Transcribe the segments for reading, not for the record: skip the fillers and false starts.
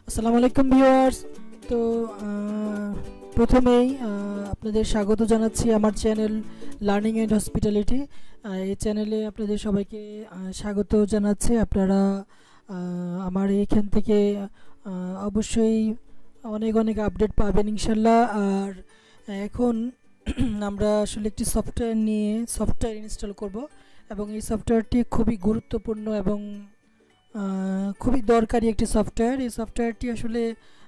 আসসালামু আলাইকুম ভিউয়ার্স। তো প্রথমেই আপনাদের স্বাগত জানাচ্ছি আমার চ্যানেল লার্নিং অ্যান্ড হসপিটালিটি। এই চ্যানেলে আপনাদের সবাইকে স্বাগত জানাচ্ছি। আপনারা আমার এইখান থেকে অবশ্যই অনেক অনেক আপডেট পাবেন ইনশাল্লাহ। আর এখন আমরা আসলে একটি সফটওয়্যার ইনস্টল করব এবং এই সফটওয়্যারটি খুবই গুরুত্বপূর্ণ এবং খুবই দরকারি একটি সফটওয়্যার। এই সফটওয়্যারটি আসলে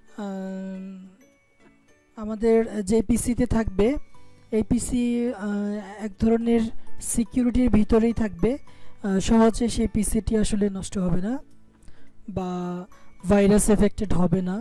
আমাদের যে পিসিতে থাকবে এই পিসি এক ধরনের সিকিউরিটির ভিতরেই থাকবে। সহজে সেই পিসিটি আসলে নষ্ট হবে না বা ভাইরাস এফেক্টেড হবে না।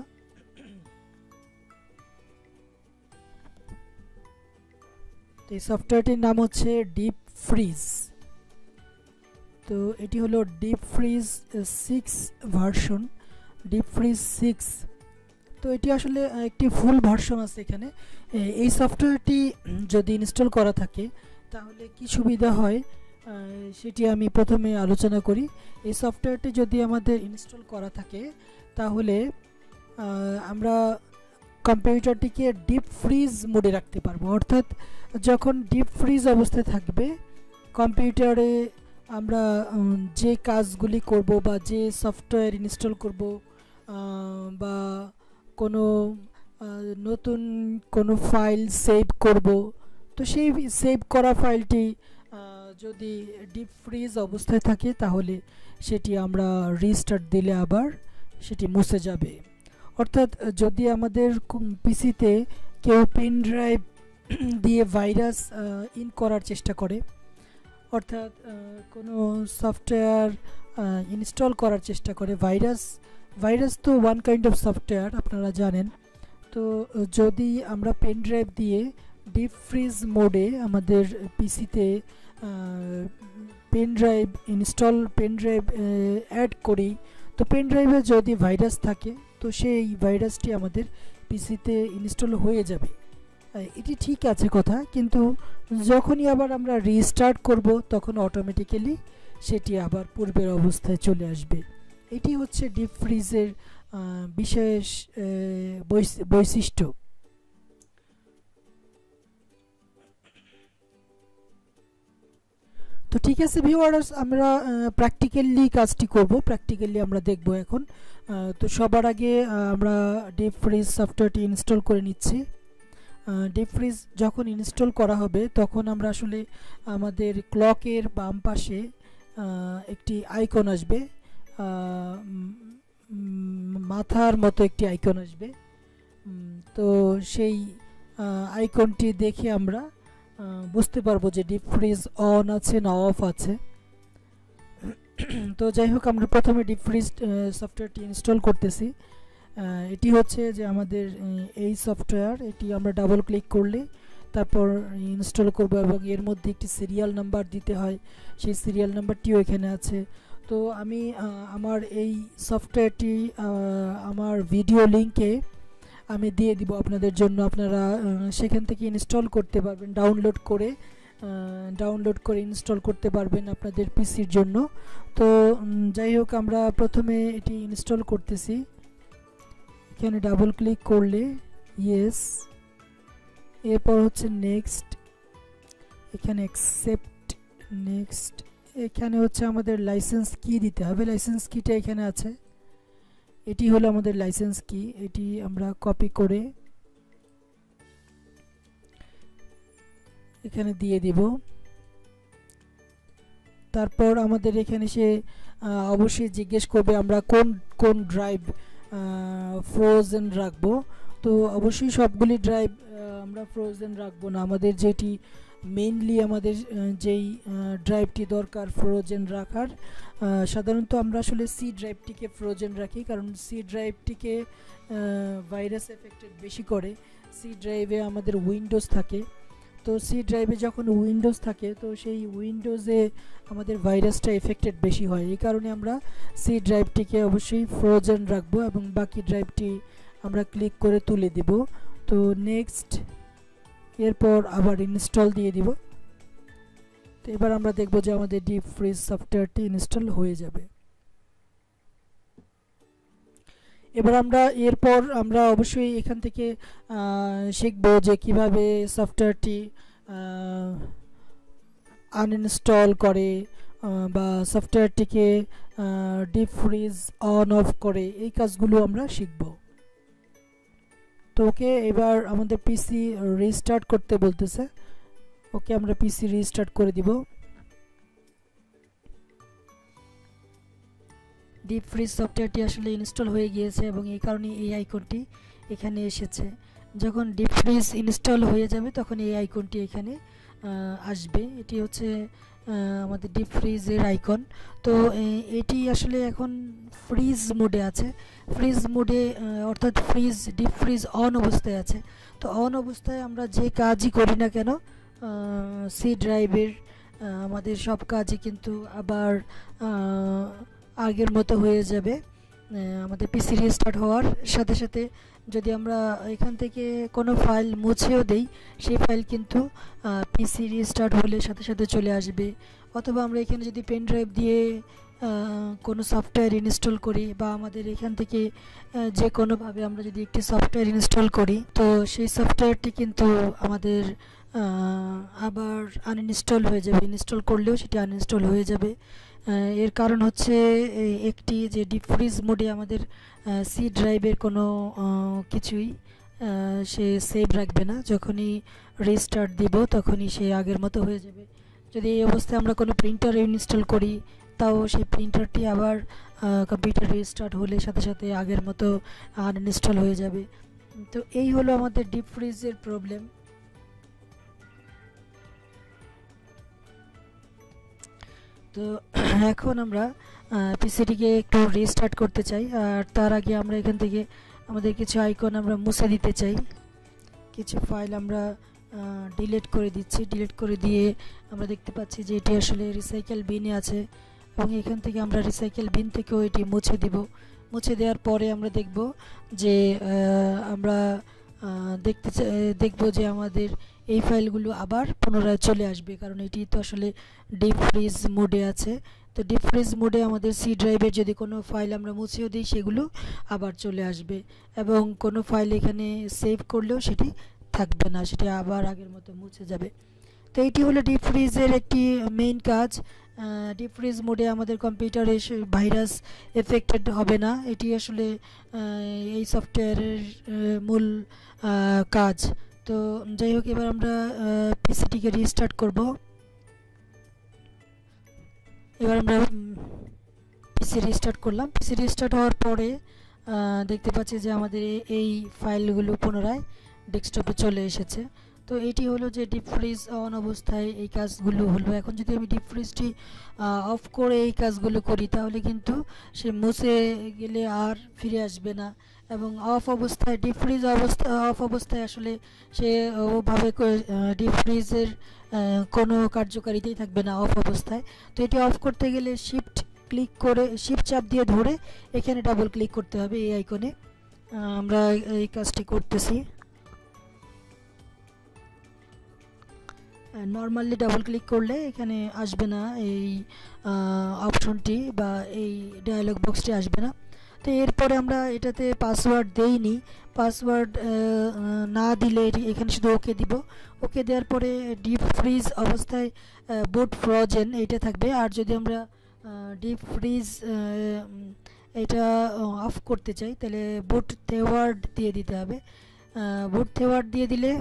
এই সফটওয়্যারটির নাম হচ্ছে ডিপ ফ্রিজ। তো এটি হলো deep freeze 6 version, deep freeze 6। তো এটি আসলে একটি ফুল ভার্সন আছে এখানে। এই সফটওয়্যারটি যদি ইনস্টল করা থাকে তাহলে কি সুবিধা হয় সেটি আমি প্রথমে আলোচনা করি। এই সফটওয়্যারটি যদি আমাদের ইনস্টল করা থাকে তাহলে আমরা কম্পিউটারটিকে ডিপ ফ্রিজ মোডে রাখতে পারবো। অর্থাৎ যখন ডিপ ফ্রিজ অবস্থায় থাকবে কম্পিউটারে আমরা যে কাজগুলি করব বা যে সফটওয়্যার ইনস্টল করব বা কোনো নতুন কোনো ফাইল সেভ করব, তো সেই সেভ করা ফাইলটি যদি ডিপ ফ্রিজ অবস্থায় থাকে তাহলে সেটি আমরা রিস্টার্ট দিলে আবার সেটি মুছে যাবে। অর্থাৎ যদি আমাদের পিসিতে কেউ পেন ড্রাইভ দিয়ে ভাইরাস ইন করার চেষ্টা করে, অর্থাৎ কোনো সফটওয়্যার ইনস্টল করার চেষ্টা করে, ভাইরাস তো ওয়ান কাইন্ড অফ সফটওয়্যার আপনারা জানেন। তো যদি আমরা পেন ড্রাইভ দিয়ে ডিপ ফ্রিজ মোডে আমাদের পিসিতে পেন ড্রাইভ অ্যাড করি, তো পেন ড্রাইভে যদি ভাইরাস থাকে তো সেই ভাইরাসটি আমাদের পিসিতে ইনস্টল হয়ে যাবে। এটি ঠিক আছে কথা, কিন্তু যখনই আবার আমরা রিস্টার্ট করব তখন অটোমেটিক্যালি সেটি আবার পূর্বের অবস্থায় চলে আসবে। এটি হচ্ছে ডিপ ফ্রিজের বিশেষ বৈশিষ্ট্য। তো ঠিক আছে ভিউয়ার্স, আমরা প্র্যাকটিক্যালি কাজটি করব, প্র্যাকটিক্যালি আমরা দেখব এখন। তো সবার আগে আমরা ডিপ ফ্রিজ সফটওয়্যারটি ইনস্টল করে নিচ্ছি। ডিপ ফ্রিজ যখন ইনস্টল করা হবে তখন আমরা আসলে আমাদের ক্লকের বাম পাশে একটি আইকন আসবে, মাথার মতো একটি আইকন আসবে। তো সেই আইকনটি দেখে আমরা বুঝতে পারবো যে ডিপ ফ্রিজ অন আছে না অফ আছে। তো যাই হোক, আমরা প্রথমে ডিপ ফ্রিজ সফটওয়্যারটি ইনস্টল করতেছি। এটি হচ্ছে যে আমাদের এই সফটওয়্যার, এটি আমরা ডাবল ক্লিক করলে তারপর ইনস্টল করব এবং এর মধ্যে একটি সিরিয়াল নাম্বার দিতে হয়, সেই সিরিয়াল নাম্বারটিও এখানে আছে। তো আমি আমার এই সফটওয়্যারটি আমার ভিডিও লিঙ্কে আমি দিয়ে দিব আপনাদের জন্য, আপনারা সেখান থেকে ইনস্টল করতে পারবেন, ডাউনলোড করে ইনস্টল করতে পারবেন আপনাদের পিসির জন্য। তো যাই হোক, আমরা প্রথমে এটি ইনস্টল করতেছি। এখানে ডাবল ক্লিক করলে ইয়েস, এরপর হচ্ছে নেক্সট, এখানে অ্যাকসেপ্ট, নেক্সট। এখানে হচ্ছে আমাদের লাইসেন্স কি দিতে হবে, লাইসেন্স কিটা এখানে আছে, এটি হলো আমাদের লাইসেন্স কি। এটি আমরা কপি করে এখানে দিয়ে দিব। তারপর আমাদের এখানে সে অবশ্যই জিজ্ঞেস করবে আমরা কোন কোন ড্রাইভ ফ্রোজেন রাখবো। তো অবশ্যই সবগুলি ড্রাইভ আমরা ফ্রোজেন রাখবো না, আমাদের যেটি মেইনলি আমাদের যেই ড্রাইভটি দরকার ফ্রোজেন রাখার, সাধারণত আমরা আসলে সি ড্রাইভটিকে ফ্রোজেন রাখি, কারণ সি ড্রাইভটিকে ভাইরাস এফেক্টেড বেশি করে। সি ড্রাইভে আমাদের উইন্ডোজ থাকে, তো সি ড্রাইভে যখন উইন্ডোজ থাকে তো সেই উইন্ডোজে আমাদের ভাইরাসটা এফেক্টেড বেশি হয়। এই কারণে আমরা সি ড্রাইভটিকে অবশ্যই ফ্রোজেন রাখবো এবং বাকি ড্রাইভটি আমরা ক্লিক করে তুলে দিব। তো নেক্সট, এরপর আবার ইনস্টল দিয়ে দিব। তো এবার আমরা দেখব যে আমাদের ডিপ ফ্রিজ সফটওয়্যারটি ইনস্টল হয়ে যাবে। এবার আমরা এরপর আমরা অবশ্যই এখান থেকে শিখব যে কিভাবে সফটওয়্যারটি আনইনস্টল করে বা সফটওয়্যারটিকে ডিপ ফ্রিজ অন অফ করে, এই কাজগুলো আমরা শিখব। তো ওকে, এবার আমাদের পিসি রিস্টার্ট করতে বলতেছে। ওকে, আমরা পিসি রিস্টার্ট করে দিব। ডিপ ফ্রিজ সফটওয়্যারটি আসলে ইনস্টল হয়ে গিয়েছে এবং এই কারণে এই আইকনটি এখানে এসেছে। যখন ডিপ ফ্রিজ ইনস্টল হয়ে যাবে তখন এই আইকনটি এখানে আসবে। এটি হচ্ছে আমাদের ডিপ ফ্রিজের আইকন। তো এটি আসলে এখন ফ্রিজ মোডে আছে। ফ্রিজ মোডে অর্থাৎ ডিপ ফ্রিজ অন অবস্থায় আছে। তো অন অবস্থায় আমরা যে কাজই করি না কেন সি ড্রাইভের আমাদের সব কাজই কিন্তু আবার আগের মতো হয়ে যাবে। আমাদের পিসি রিস্টার্ট হওয়ার সাথে সাথে যদি আমরা এখান থেকে কোনো ফাইল মুছেও দেই, সেই ফাইল কিন্তু পিসি রিস্টার্ট হলে সাথে সাথে চলে আসবে। অথবা আমরা এখানে যদি পেন ড্রাইভ দিয়ে কোনো সফটওয়্যার ইনস্টল করি বা আমাদের এখান থেকে যে কোনোভাবে আমরা যদি একটি সফটওয়্যার ইনস্টল করি, তো সেই সফটওয়্যারটি কিন্তু আমাদের আবার আনইনস্টল হয়ে যাবে। ইনস্টল করলেও সেটি আনইনস্টল হয়ে যাবে। এর কারণ হচ্ছে একটি যে ডিপ ফ্রিজ মোডে আমাদের সি ড্রাইভের কোনো কিছুই সে সেভ রাখবে না। যখনই রিস্টার্ট দিব তখনই সে আগের মতো হয়ে যাবে। যদি এই অবস্থায় আমরা কোনো প্রিন্টার ইনস্টল করি, তাও সেই প্রিন্টারটি আবার কম্পিউটার রিস্টার্ট হলে সাথে সাথে আগের মতো আনইনস্টল হয়ে যাবে। তো এই হলো আমাদের ডিপ ফ্রিজের প্রবলেম। তো এখন আমরা পিসিটিকে একটু রিস্টার্ট করতে চাই, আর তার আগে আমরা এখান থেকে আমাদের কিছু আইকন আমরা মুছে দিতে চাই। কিছু ফাইল আমরা ডিলিট করে দিচ্ছি। ডিলিট করে দিয়ে আমরা দেখতে পাচ্ছি যে এটি আসলে রিসাইকেল বিনে আছে এবং এখান থেকে আমরা রিসাইকেল বিন থেকেও এটি মুছে দিব। মুছে দেওয়ার পরে আমরা দেখব যে আমরা দেখব যে আমাদের এই ফাইলগুলো আবার পুনরায় চলে আসবে, কারণ এটি তো আসলে ডিপ ফ্রিজ মোডে আছে। তো ডিপ ফ্রিজ মোডে আমাদের সি ড্রাইভের যদি কোনো ফাইল আমরা মুছেও দিই সেগুলো আবার চলে আসবে এবং কোনো ফাইল এখানে সেভ করলেও সেটি থাকবে না, সেটি আবার আগের মতো মুছে যাবে। তো এইটি হলো ডিপ ফ্রিজের একটি মেইন কাজ। ডিপ ফ্রিজ মোডে আমাদের কম্পিউটারে ভাইরাস এফেক্টেড হবে না। এটি আসলে এই সফটওয়্যারের মূল কাজ। তো যাই হোক, এবার আমরা পিসিটিকে রিস্টার্ট করব। এবার আমরা পিসি রিস্টার্ট করলাম। পিসি রিস্টার্ট হওয়ার পরে দেখতে পাচ্ছি যে আমাদের এই ফাইলগুলো পুনরায় ডেস্কটপে চলে এসেছে। তো এটি হলো যে ডিপ ফ্রিজ অন অবস্থায় এই কাজগুলো হলো। এখন যদি আমি ডিপ ফ্রিজটি অফ করে এই কাজগুলো করি তাহলে কিন্তু সে মুছে গেলে আর ফিরে আসবে না এবং অফ অবস্থায় ডিপ ফ্রিজ অফ অবস্থায় আসলে সে ওভাবে ডিপ ফ্রিজের কোনো কার্যকারিতাই থাকবে না অফ অবস্থায়। তো এটি অফ করতে গেলে শিফট ক্লিক করে শিফট চাপ দিয়ে ধরে এখানে ডাবল ক্লিক করতে হবে এই আইকনে। আমরা এই কাজটি করতেছি। নর্মালি ডাবল ক্লিক করলে এখানে আসবে না এই অপশনটি বা এই ডায়ালগ বক্সটি আসবে না। তো এরপরে আমরা এটাতে পাসওয়ার্ড দেইনি। পাসওয়ার্ড না দিলে এখানে শুধু ওকে দিব। ওকে দেওয়ার পরে ডিপ ফ্রিজ অবস্থায় বুট ফ্রোজেন এইটা থাকবে। আর যদি আমরা ডিপ ফ্রিজ এটা অফ করতে চাই তাহলে বুট থেওয়ার্ড দিয়ে দিতে হবে। বুট থেওয়ার্ড দিয়ে দিলে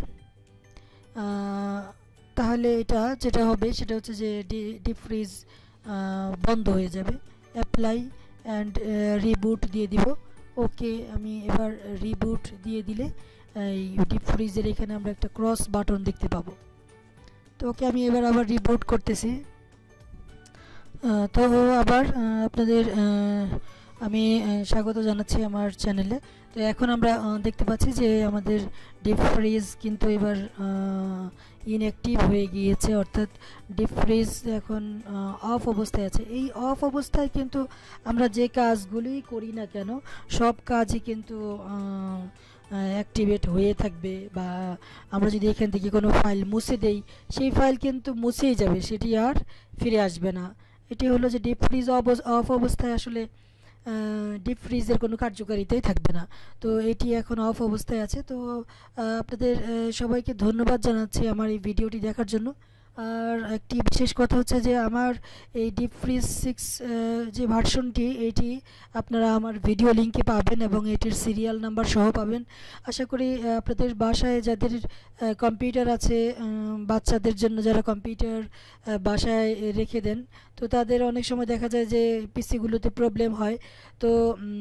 তাহলে এটা যেটা হবে সেটা হচ্ছে যে ডিপ ফ্রিজ বন্ধ হয়ে যাবে। অ্যাপ্লাই অ্যান্ড রিবুট দিয়ে দিব। ওকে, আমি এবার রিবুট দিয়ে দিলে এই ডিপ ফ্রিজের এখানে আমরা একটা ক্রস বাটন দেখতে পাবো। তো ওকে, আমি এবার আবার রিবুট করতেছি। তো আবার আপনাদের আমি স্বাগত জানাচ্ছি আমার চ্যানেলে। তো এখন আমরা দেখতে পাচ্ছি যে আমাদের ডিপ ফ্রিজ কিন্তু এবার ইনঅ্যাক্টিভ হয়ে গিয়েছে, অর্থাৎ ডিপ ফ্রিজ এখন অফ অবস্থায় আছে। এই অফ অবস্থায় কিন্তু আমরা যে কাজগুলি করি না কেন সব কাজই কিন্তু অ্যাক্টিভেট হয়ে থাকবে। বা আমরা যদি এখান থেকে কোনো ফাইল মুছে দেই সেই ফাইল কিন্তু মুছেই যাবে, সেটি আর ফিরে আসবে না। এটি হলো যে ডিপ ফ্রিজ অফ অবস্থায় আসলে ডিপ ফ্রিজের কোনো কার্যকারিতাই থাকবে না। তো এটি এখন অফ অবস্থায় আছে। তো আপনাদের সবাইকে ধন্যবাদ জানাচ্ছি আমার এই ভিডিওটি দেখার জন্য। আর একটি বিশেষ কথা হচ্ছে যে আমার এই ডিপ ফ্রিজ 6 যে ভার্সনটি এটি আপনারা আমার ভিডিও লিঙ্কে পাবেন এবং এটির সিরিয়াল নাম্বার সহ পাবেন। আশা করি আপনাদের বাসায় যাদের কম্পিউটার আছে, বাচ্চাদের জন্য যারা কম্পিউটার বাসায় রেখে দেন, তো তাদের অনেক সময় দেখা যায় যে পিসিগুলোতে প্রবলেম হয়। তো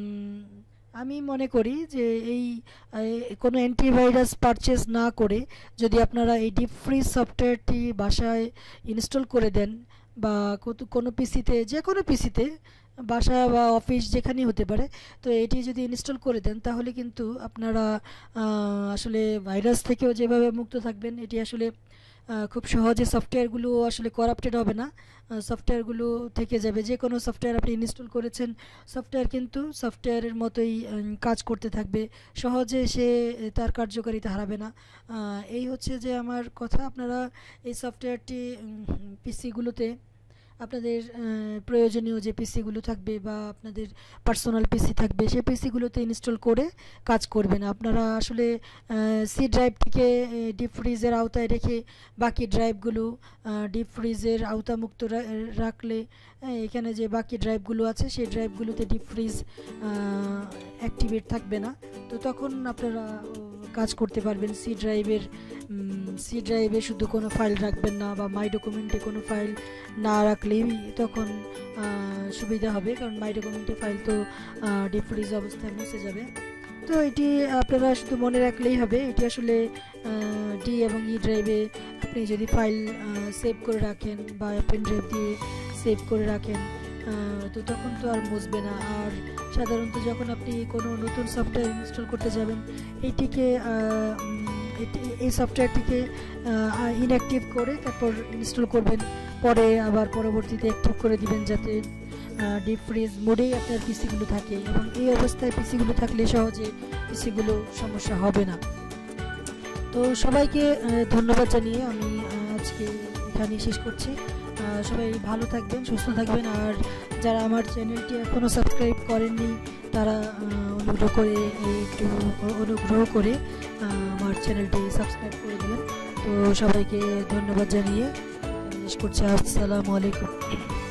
আমি মনে করি যে এই কোনো অ্যান্টিভাইরাস পারচেজ না করে যদি আপনারা এই ডিপ ফ্রিজ সফটওয়্যারটি বাসায় ইনস্টল করে দেন বা কোনো পিসিতে, যে কোনো পিসিতে, বাসা বা অফিস যেখানেই হতে পারে, তো এটি যদি ইনস্টল করে দেন তাহলে কিন্তু আপনারা আসলে ভাইরাস থেকেও যেভাবে মুক্ত থাকবেন, এটি আসলে খুব সহজে সফটওয়্যারগুলো আসলে করাপ্টেড হবে না, সফটওয়্যারগুলো থেকে যাবে। যে কোনো সফটওয়্যার আপনি ইনস্টল করেছেন, সফটওয়্যার কিন্তু সফটওয়্যারের মতোই কাজ করতে থাকবে, সহজে সে তার কার্যকারিতা হারাবে না। এই হচ্ছে যে আমার কথা। আপনারা এই সফটওয়্যারটি পিসিগুলোতে আপনাদের প্রয়োজনীয় যে পিসিগুলো থাকবে বা আপনাদের পার্সোনাল পিসি থাকবে, সেই পিসিগুলোতে ইনস্টল করে কাজ করবেন। আপনারা আসলে সি ড্রাইভটিকে ডিপ ফ্রিজের আওতায় রেখে বাকি ড্রাইভগুলো ডিপ ফ্রিজের আওতামুক্ত রাখলে এখানে যে বাকি ড্রাইভগুলো আছে সেই ড্রাইভগুলোতে ডিপ ফ্রিজ অ্যাক্টিভেট থাকবে না। তো তখন আপনারা কাজ করতে পারবেন। সি ড্রাইভে শুধু কোনো ফাইল রাখবেন না বা মাই ডকুমেন্টে কোনো ফাইল না রাখলেই তখন সুবিধা হবে, কারণ মাই ডকুমেন্টে ফাইল তো ডিপ ফ্রিজ অবস্থায় মুছে যাবে। তো এটি আপনারা শুধু মনে রাখলেই হবে। এটি আসলে ডি এবং ই ড্রাইভে আপনি যদি ফাইল সেভ করে রাখেন বা পেন ড্রাইভ দিয়ে সেভ করে রাখেন, তো তখন তো আর মুছবে না। আর সাধারণত যখন আপনি কোনো নতুন সফটওয়্যার ইনস্টল করতে যাবেন, এই সফটওয়্যারটিকে ইনঅ্যাক্টিভ করে তারপর ইনস্টল করবেন, পরে আবার পরবর্তীতে অ্যাক্টিভ করে দিবেন যাতে ডিপ ফ্রিজ মোডেই আপনার পিসিগুলো থাকে, এবং এই অবস্থায় পিসিগুলো থাকলে সহজে পিসিগুলো সমস্যা হবে না। তো সবাইকে ধন্যবাদ জানিয়ে আমি আজকে এখানে শেষ করছি। সবাই ভালো থাকবেন, সুস্থ থাকবেন। আর যারা আমার চ্যানেলটি এখনও সাবস্ক্রাইব করেননি তারা অনুগ্রহ করে আমার চ্যানেলটি সাবস্ক্রাইব করে দেবেন। তো সবাইকে ধন্যবাদ জানিয়ে শেষ করছি। আসসালামু আলাইকুম।